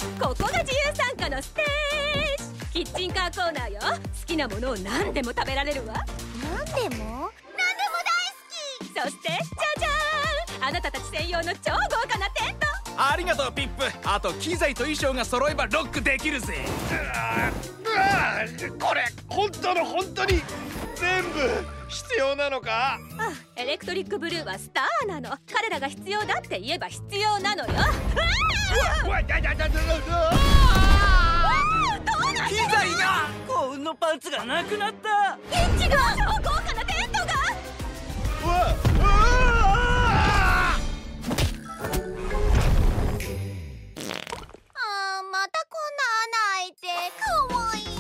ここが自由参加のステージ。キッチンカーコーナーよ。好きなものを何でも食べられるわ。 何でも大好き。 そしてじゃじゃーん、あなたたち専用の超豪華なテント。 ありがとうピップ。あと機材と衣装が揃えばロックできるぜ。 これ本当に全部必要なのか？ エレクトリックブルーはスターなの。彼らが必要だって言えば必要なのよ。 機材が幸運のパンツがなくなった。 ヒッチが超豪華なテントが。 またこんな穴開いてかわいい。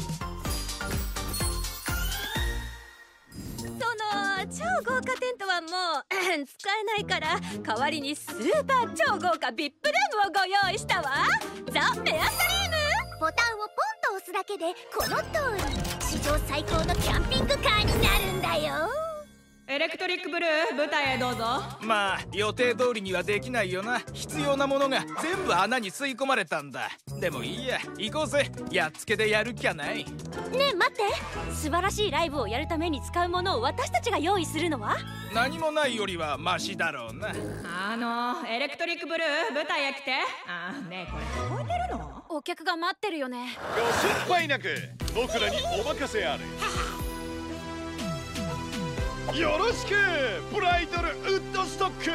超豪華テントはもう使えないから、代わりにスーパー超豪華 VIP ルームをご用意したわ。ザ・ペアストリーム。 ボタンをポンと押すだけでこの通り史上最高のキャンピングカーになるんだよ。 エレクトリックブルー、舞台へどうぞ。 まあ予定通りにはできないよな。必要なものが全部穴に吸い込まれたんだ。でもいいや、行こうぜ。やっつけでやる気はない。 ねえ待って、素晴らしいライブをやるために使うものを私たちが用意するのは？ 何もないよりはマシだろうな。 エレクトリックブルー、舞台へ来て。ねえこれ聞こえてるの？お客が待ってるよね。 ご心配なく僕らにお任せあれ。よろしくブライドルウッドストック。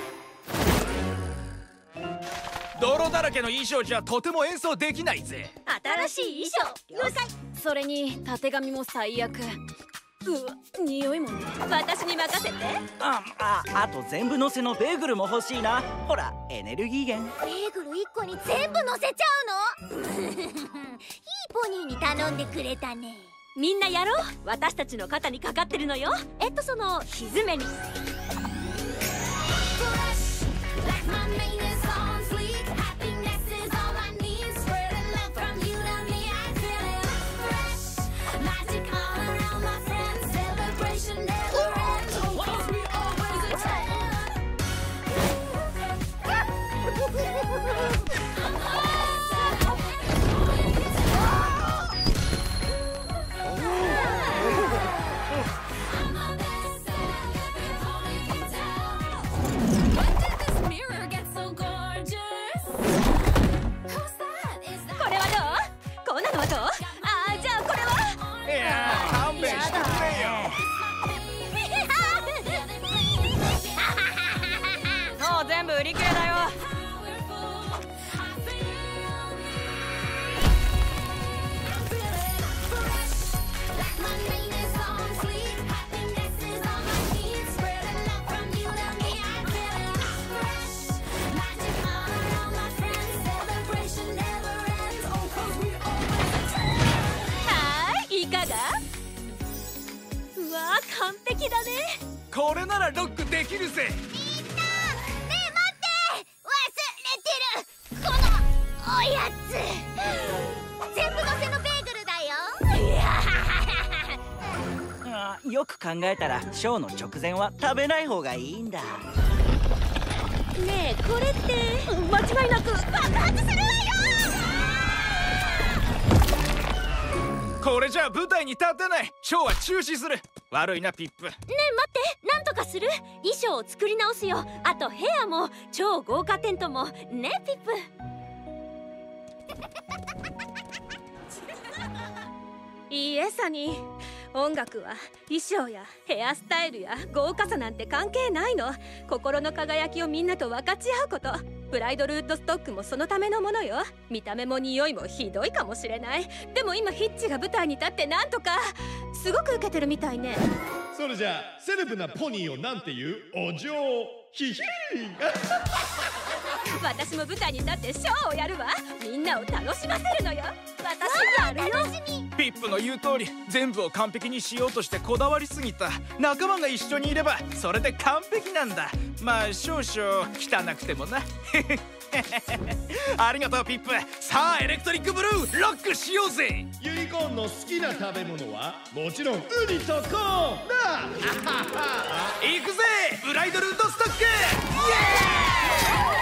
泥だらけの衣装じゃとても演奏できないぜ。 新しい衣装了解。それにたてがみも最悪。匂いもね。私に任せて。 あと全部のせのベーグルも欲しいな。ほらエネルギー源。 ベーグル1個に全部乗せちゃうの？いいポニーに頼んでくれたね。 みんなやろう。私たちの肩にかかってるのよ。そのひづめに。全部売り切れだよ。いかが？うわー、完璧だね。 これならロックできるぜ。 おやつ全部のせのベーグルだよ。 よく考えたらショーの直前は食べない方がいいんだ。 ねえこれって間違いなく爆発するわよ。 これじゃあ舞台に立てない。ショーは中止する。悪いなピップ。 ねえ待って、なんとかする。衣装を作り直すよ。あとヘアも超豪華テントもね、ピップ。いいえサニー、音楽は衣装やヘアスタイルや豪華さなんて関係ないの。心の輝きをみんなと分かち合うこと。ブライドルウッドストックもそのためのものよ。見た目も匂いもひどいかもしれない。でも今ヒッチが舞台に立ってなんとかすごくウケてるみたいね。 それじゃあセレブなポニーをなんていうお嬢。ヒヒー私も舞台に立ってショーをやるわ。みんなを楽しませるのよ。私やるよ。 ピップの言う通り全部を完璧にしようとしてこだわりすぎた。仲間が一緒にいればそれで完璧なんだ。まあ少々汚くてもな。ありがとうピップ。さあエレクトリックブルーロックしようぜ。 ユニコーンの好きな食べ物はもちろんウニとコーンだ。 行くぜブライドルウッドストック。イエーイ。